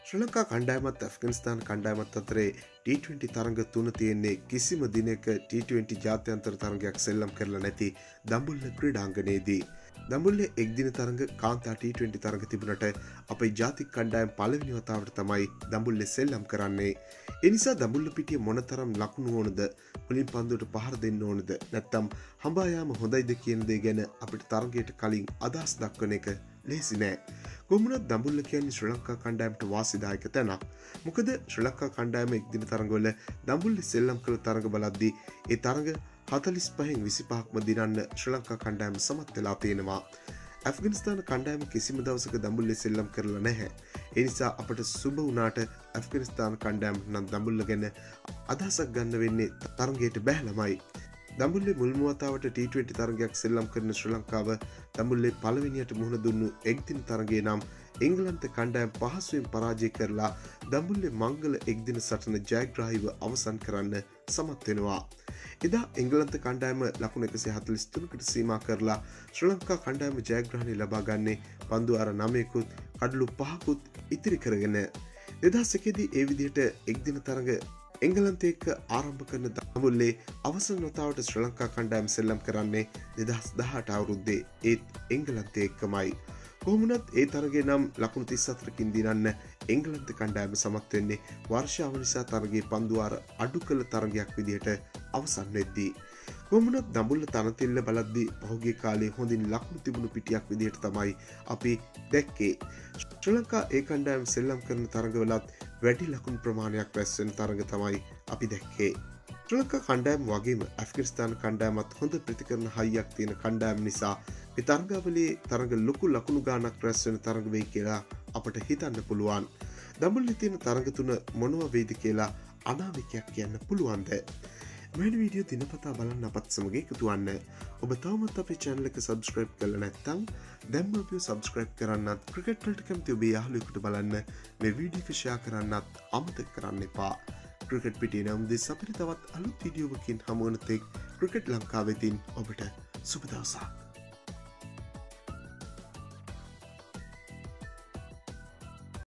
ශ්‍රී ලංකා කණ්ඩායමත් ඇෆ්ගනිස්තාන කණ්ඩායමත් අතරේ T20 තරඟ තුන තියෙන්නේ කිසිම දිනක T20 ජාත්‍යන්තර තරඟයක් සෙල්ලම් කරලා නැති දඹුල්ල ක්‍රීඩාංගණයේදී. දඹුල්ලේ එක්දින තරඟ කාන්තා T20 තරඟ තිබුණට අපේ ජාතික කණ්ඩායම පළවෙනි වතාවට තමයි දඹුල්ලේ සෙල්ලම් කරන්නේ. ඒ නිසා දඹුල්ල පිටිය මොනතරම් ලකුණු ඕනද, මුලින් පන්දුවට පහර දෙන්න ඕනද, නැත්නම් හඹා යාම හොඳයිද කියන දේ ගැන අපිට තරඟයට කලින් අදහස් දක්වන එක ලේසි නෑ. කොමුණත් දඹුල්ල කියන්නේ ශ්‍රී ලංකා කණ්ඩායමට වාසිදායක තැනක්. මොකද ශ්‍රී ලංකා කණ්ඩායම එක්දින තරඟවල දඹුල්ලේ සෙල්ලම් කළ තරඟ බලද්දී ඒ තරඟ 45න් 25ක්ම දිනන්න ශ්‍රී ලංකා කණ්ඩායම සමත් වෙලා තියෙනවා. ඇෆ්ගනිස්තාන කණ්ඩායම කිසිම දවසක දඹුල්ලේ සෙල්ලම් කරලා නැහැ. ඒ නිසා අපට සුබ වුණාට ඇෆ්ගනිස්තාන කණ්ඩායම නම් දඹුල්ල ගැන අදහසක් ගන්න වෙන්නේ තරඟයට බැහැලමයි. දඹුල්ලේ මුල්ම වතාවට T20 තරගයක් සෙල්ලම් කරන ශ්‍රී ලංකාව දඹුල්ලේ පළවෙනියට මුහුණ දුන්නු එක්දින තරගයේ නම් එංගලන්ත කණ්ඩායම පහසුවෙන් පරාජය කරලා දඹුල්ලේ මංගල එක්දින සටන ජයග්‍රාහීව අවසන් කරන්න සමත් වෙනවා. එදා එංගලන්ත කණ්ඩායම ලකුණු 143කට සීමා කරලා ශ්‍රී ලංකා කණ්ඩායම ජයග්‍රහණය ලබා ගන්නේ පන්දු අර 9කුත් කඩලු 5කුත් ඉතිරි කරගෙන. 2001 දී ඒ විදිහට එක්දින තරග එංගලන්තය එක්ක ආරම්භ කරන දඹුල්ලේ අවසන් වතාවට ශ්‍රී ලංකා කණ්ඩායම සෙල්ලම් කරන්නේ 2018 අවුරුද්දේ ඒත් එංගලන්තය එක්කමයි. කොහොමුණත් ඒ තරගයේ නම් ලකුණු 34කින් දිනන්න එංගලන්ත කණ්ඩායම සමත් වෙන්නේ වර්ෂාව නිසා තරගයේ පන්දු අර අඩු කළ තරගයක් විදිහට අවසන් වෙද්දී. කොහොමුණත් දඹුල්ල තනතිල්ල බලද්දී පහුගිය කාලේ හොඳින් ලකුණු තිබුණු පිටියක් විදිහට තමයි අපි දැක්කේ. ශ්‍රී ලංකා ඒ කණ්ඩායම සෙල්ලම් කරන තරගවලත් වැඩි ලකුණු ප්‍රමාණයක් රැස් වෙන තරග තමයි අපි දැක්කේ. ශ්‍රී ලංකා කණ්ඩායම වගේම ඇෆ්ගනිස්තාන කණ්ඩායමත් හොඳ ප්‍රතිකරණ හයියක් තියෙන කණ්ඩායම නිසා මේ තරගාවලියේ තරග ලොකු ලකුණු ගාණක් රැස් වෙන තරග වෙයි කියලා අපට හිතන්න පුළුවන්. දඹුල්ලේ තියෙන තරග තුන මොනවා වෙයිද කියලා අනාවැකියක් කියන්න පුළුවන්ද? මෙවැනි වීඩියෝ දිනපතා බලන්න අපත් සමග එකතු වන්න. ඔබ තවමත් අපේ channel එක subscribe කරලා නැත්නම් දැන්ම අපිව subscribe කරන්නත්, ක්‍රිකට් වලට කැමති ඔබේ යාළුවෙකුට බලන්න මේ වීඩියෝ එක share කරන්නත් අමතක කරන්න එපා. ක්‍රිකට් පිටියේ නම් දෙස් අපිට තවත් අලුත් වීඩියෝවකින් හමු වන තෙක් ක්‍රිකට් ලංකාවෙතින් ඔබට සුබ දවසක්.